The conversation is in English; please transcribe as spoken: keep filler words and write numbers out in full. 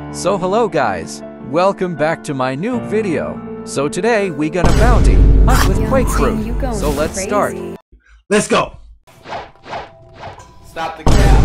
So hello guys, welcome back to my new video. So today we gonna bounty hunt with Quake crew. So let's start. Let's go. Stop the cap.